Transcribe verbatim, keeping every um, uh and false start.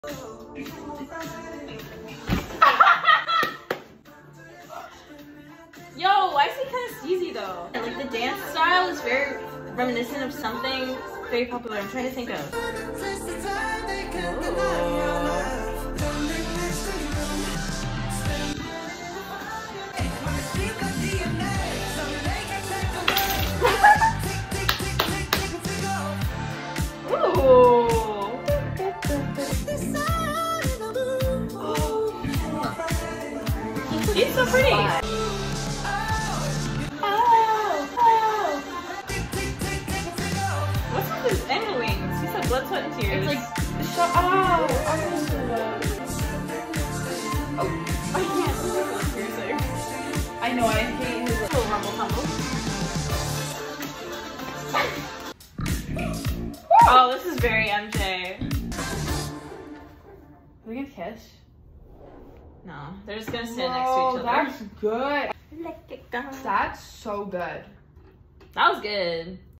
Yo, why is he kind of sleazy though? Like the dance style is very reminiscent of something very popular. I'm trying to think of. Ooh. Ooh. He's so pretty. His angle wings. He's like blood, sweat, and tears. It's like, shut up. Oh, I can't do that. Oh, I can't do that. Seriously. I know, I hate his little rumble tumble. Oh, this is very M J. Are we gonna kiss? No, they're just gonna stand next to each other. That's good. Let it go. That's so good. That was good.